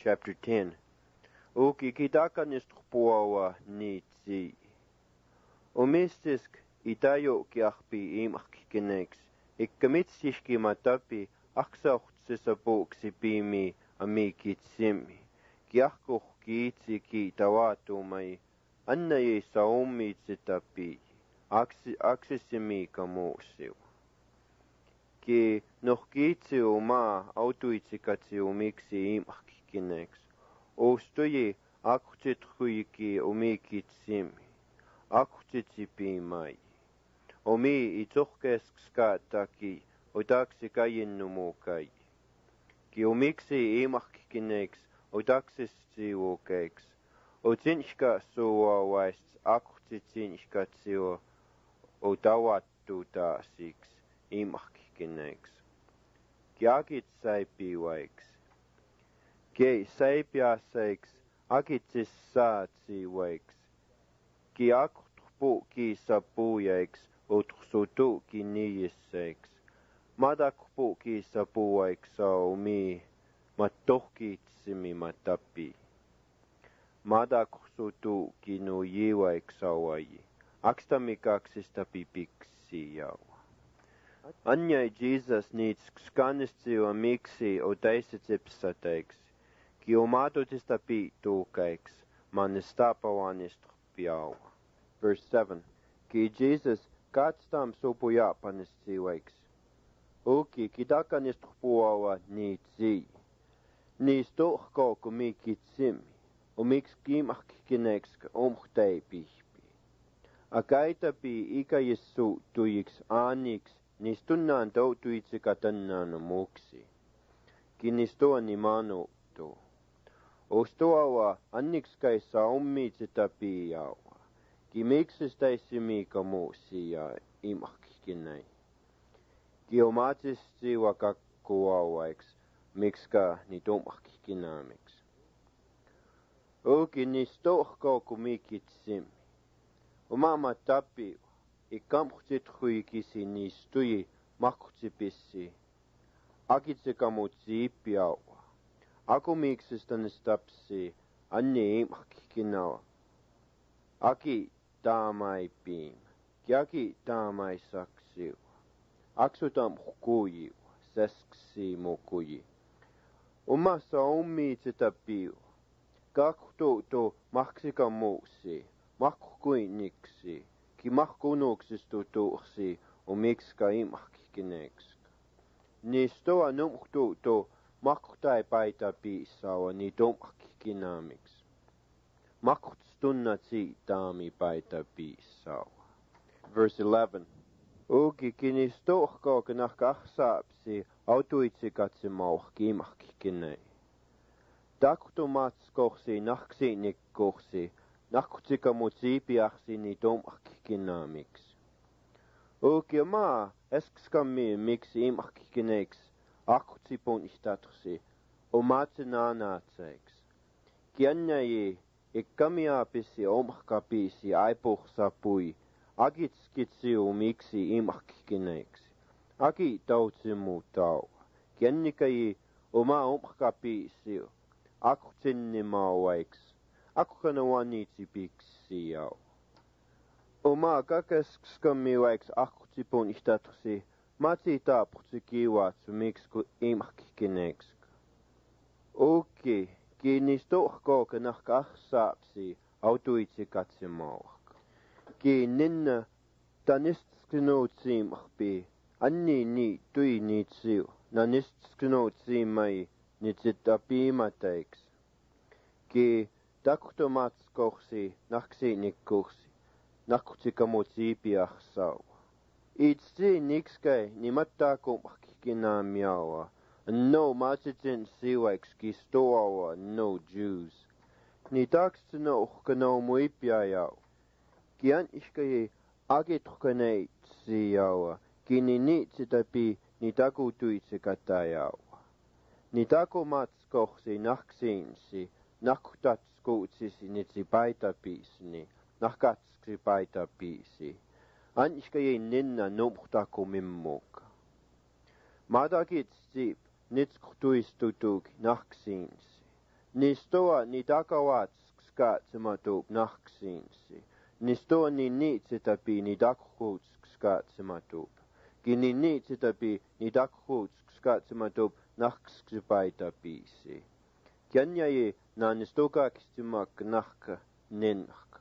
chapter 10. Uki kitakanistpuawa niitsi. Omistisk itayo kiahpi imahkinex. Ikkamitsiski matapi aksauhtsisapooksi piimi amikitsimi. Kiahkuh kiitsi kitavatumai. Annaji saumitsitapi. Aksisimi kamuusiu. Ki nohkiitsi oma autuitsikatsi umiksi imahkinex. Ostuji akutitruiki umikitsimi. Akutitsipiimai. Omi itsohkeskskataki otaksi kajinumukai. Ki umiksi imahkinex otaksitsiukex. Otsinska suuawaist akutitsinskatsio otawattu taasiks imahkinex. Kiakit saipiwaiks. Ki saipiasaiks akitsis saatsiwaiks. Ki akutpu ki sapujaiks utsutu ki niissaiks. Madakpu ki sapuaiks saumi mattohkitsimi matapi. Madaksutu ki nujiwaiks sauaji. Akstamikaksista pipiksi jau. Anjai Jesus niitskanistiwa miksi otaisitsipsateiks. Ki omatutista piituukaiks. Manistapawanistrpiau. Verse 7. Ki Jesus katstam supujapanistiwaiks. Uki kitakanistpuawa niitsi. Niistohko kumikitsimi. Umiks kimahkinex omhteipi. Akaitapi ikajissu tujiks aaniks. Nistunnaan toutuitsikatannaan muksi. Kinistuani manuuttu. Ostuawa annikskaissa ommitsitapiawa. Ki miksistäissimika muusi ja imahkinai. Ki omatsistiwa kakkuauaiks. Mikska niit omahkinamiks. Oki nistohko kumikitsimi. Omama tapiwa. Ikamhtsitruikisi niistuji mahkutsipissi. Akitsikamutsiipiawa. Akumiksistanistapsi anni imahkinawa. Aki taamai piim. Kiaki taamai saksiwa. Aksutam hukujiwa. Sesksi mukuji. Omassa ommiitsitapiwa. Kaktuutu mahksikamuusi. Mahkuiniksi. Ki mahkunuksistu tuuksi omikska imahkinex. Nistoa numhtuutu mahkutai paita piissawa ni tomahkinamiks. Mahkutstunnatsi taami paita piissawa. Verse 11. Uki kinistohko kenahkahsaapsi autuitsikatsimauhki imahkinei. Taktumatskohsi nahksinikkohsi. Nahkutsikamutsiipiaksi ni tomahkinamiks. Uki maa eskskammi miksi imahkinex akkutsipun istatsi omatsinaanatsaiks. Kiannaji ikkamiapisi omahkapisi aipuhsapui agitskitsiu miksi imahkinex. Agi tautsimu tau. Kiannikaji oma omahkapisi akkutsinimauaiks. Akkukanawaniitsipiksi jau. Oma kakeskskamiwaiks akkutsipun istatsi matsi taaputsikiwaatsu miksku imahkinex. Uki kiinistohko kenahkahsaapsi autuitsikatsimauhk. Ki ninna tanistsknuutsimahpi anni ni tui niitsiu nanistsknuutsimai nitsitapiimataiks. Ki taktomatskohsi nahksinikkohsi. Nahkutsikamutsiipiahsau. Itsi nikskai nimattakumahkinamiawa. No matsitsin siwaiks kistoawa no Jews. Ni taksino uhkano muipiajau. Kian iskaji agitrukaneitsijawa. Kini niitsitapi ni takutuitsikatajawa. Ni takumatskohsi nahksinsi. Nahkutatskuutsisi nitsi paitapiisni. Nahkatski paitapiisi. Anskaji ninna numhtakumimmuka. Madagitsip nitskutuistutuk nahksinsi. Nistoa ni takawat skaatsematub nahksiinsi. Nistoa ni niitsetapi ni takkuut skaatsematub. Kini niitsetapi ni takkuut skaatsematub nahksipaitapiisi. Kianjaye na nistokaksimak nahka nenhka.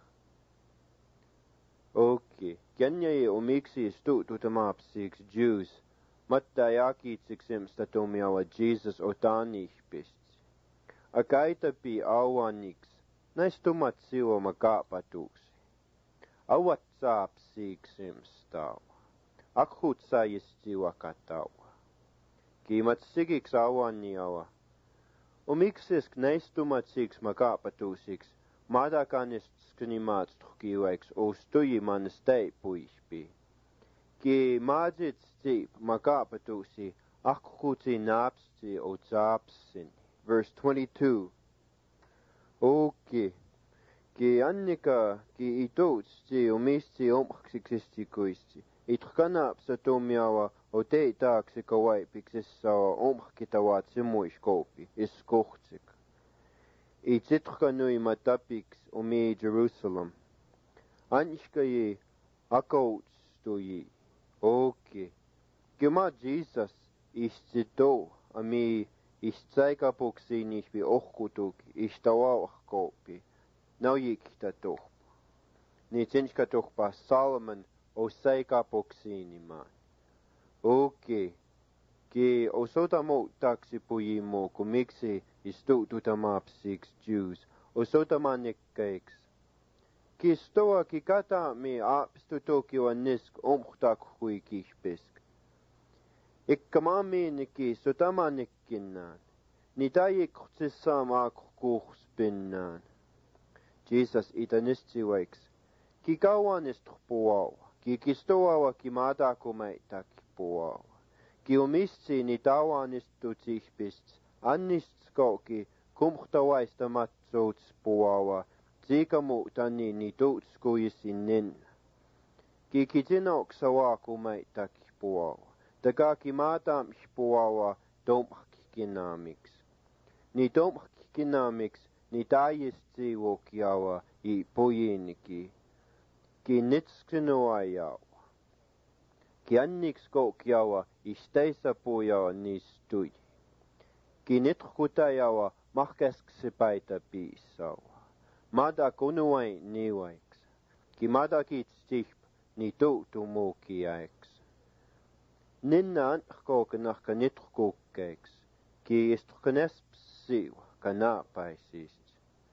Okei. Kianjaye omiksi stuututamaapsiks Jews. Matta jakiitsiksim statumiawa Jesus otanihpist. Akaitapi awaniks, näistumat siwa makaapatuuksi. Awat saapsiiksim stawa. Akhut saajistiwa katawa. Kiimat sikiks awaniawa. Omiksesk näistumat siks makaapatuusiks, madakanist sknimaatstukiwaiks ostuji manestei puihpi. Ki maajit stiip makaapatuusi, akhutsi naapsti o saapsin. Verse 22. Okei. Ki annika ki itoutsi omisti omhksiksistikuisti. Itkanaapsa tomiawa o teitaaksi kawaipiksissawa omhkitawaat simuiskoopi iskohtsik. Itsitkanui matapiks omi Jerusalem. Anshkayi akautstuyi. Okei. Kima Jesus istito ami istsaikapuksiinishpi ohkutuk istawawahkoopi. Naujikhtatohpa. Nitsinskatohpa Salman o saikapuksiinimaan. Okei. Ki osotamu taksipujimu kumiksi istuututamaapsiks Jews. Osotamanikkaiks. Ki stoa ki katami aapstutokiwa nisk omhtakhui kihpisk. Ikkamamiiniki sotamanikkinnaan. Nitajikhtsissam akkuuhspinnaan. Jesus itanistiwaiks. Ki kauanistpuawa. Ki kistoawa ki matakumaitakpuawa. Ki omistsi nitauanistutihpist. Annistskoki kumhtawaista matsotspuawa. Tsikamuutani nituutskuisinninna. Ki kitinoksawaakumaitakpuawa. Takaki maatampuawa tomhkinamiks. Ni tomhkinamiks ni tajistivukiawa i pojiniki. Ki nitskinuajawa. Ki annikskokiawa isteisapujawa nistui. Ki nitkutajawa mahkesksipaita piissawa. Mada kunuai niwaiks. Ki madakitstihp ni tuutumukiaiks. Ninna antkookenahka nitkukeiks. Ki istknespsiwa kanaapaisist.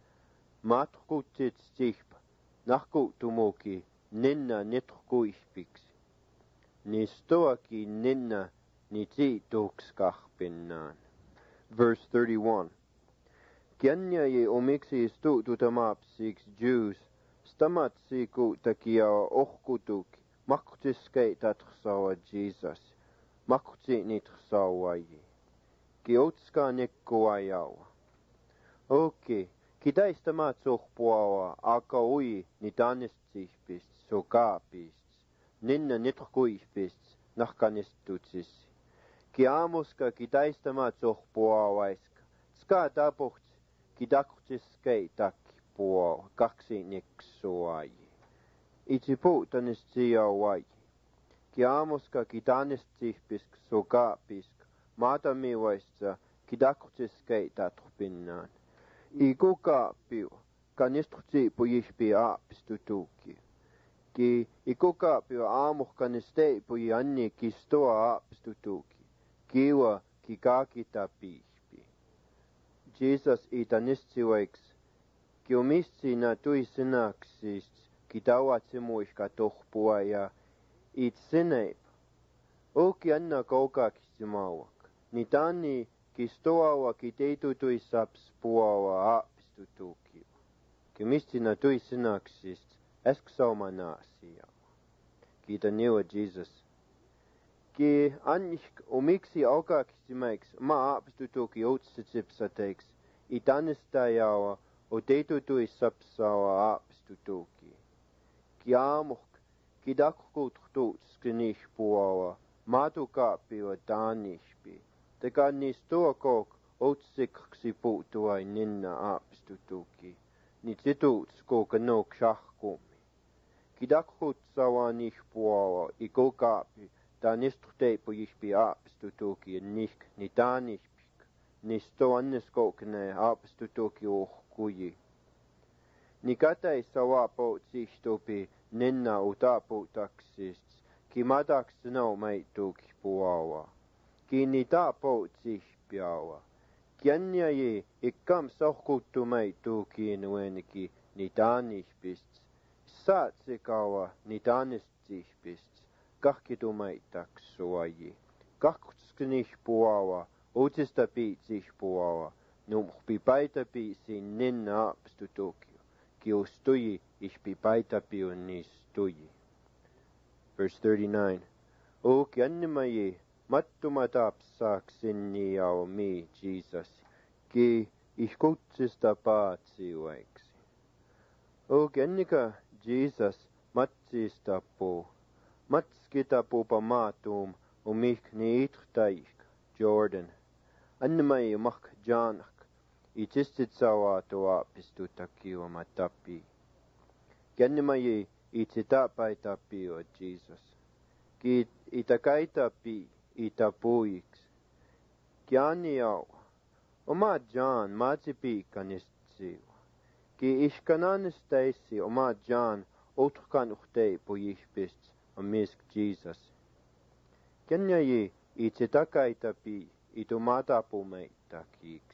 Matkutitstihp nahkutumuki ninna nitkuihpiks. Nistoaki ninna nitsituukskahpinnaan. Verse 31. Kianjaye omiksi istuututamaapsiks Jews, stamatsiku takiawa ohkutuk, makkutiskeitatsawa Jesus, makkutsinitsawaji. Ki otska nikkuajawa. Okei. Ki taistamatsohpuawa aka ui nitanistihpist, sokaapist, ninna nitkuihpist, nahkanistutsis. Ki aamuska ki taistamatsohpuawaiska, ska tapuht ki takutsiskeitakpuawa, kaksi niksuaji. Itsipuutanistiawaji. Ki aamuska ki tanistihpisk, sokaapisk, maatamiwaista ki takutsiskeitatpinnaan. Ikukaapio, kanistutipujihpi aapistutuki. Ki ikukaapio aamuhkanisteipuji anni kistoa aapistutuki. Kiwa ki kakitapihpi. Jesus itanistiwaiks. Ki omistsi na tuisinaksist ki tawatsimuishka tohpua ja itsineip. Oki anna kaukakistimawak. Nitani kistoawa ki teitutuissapspuawa aapistutukiwa. Ki mistina tuisinaksist esksaumanasiawa. Kiita niwa Jesus. Ki anjik omiksi aukakistimaiks ma aapistutuki outsitsipsateiks itanistajawa o teitutuissapsawa aapistutuki. Ki aamuhk ki takkututsknihpuawa matukaappiwa taanihpi. Teka nistoakok Otsikrksi puuttuai ninna aapistutuki. Ni tituut skokanok shahkumi. Kidakhut sawa nishpuawa ikokaapi. Ta nistruteipu jishpi aapistutuki nishk ni taanishpik. Nisto anniskokne aapistutuki uhkuji. Ni katai sawa poutsishtupi ninna utapuutaksist. Ki madaks no maituki puawa. Ki ni ta poutsishpiawa. Kianjaji ikkam sohkuttu maituki nueniki ni taanishpist. Saatsikawa ni taanistishpist. Kahkitu maitaksuaji. Kahkutsknishpuawa. Utista piitsishpuawa. Numpi paita piitsin ninna aapistutuki. Kiustuji ishpipaitapiu nistuji. Verse 39. O kiannimaji mattumatapsaaksinni au mi, Jesus, ki ishkutsista paatsiueksi. O kiannika Jesus matsistapu, matskitapu pamaatum umik niitrtaik, Jordan. Annimaji mak janak. Itistitsawaatu aapistutakiwa matapi. Kiannimaji ititapaitapiwa Jesus. Ki itakaitapi itapuiks. Kianiau. Oma John maatipi kanistiwa. Ki ishkananistaisi oma John outrukan uhtei pujishpist amisk Jesus. Kianjaji ititakaitapi itumatapu meitakik.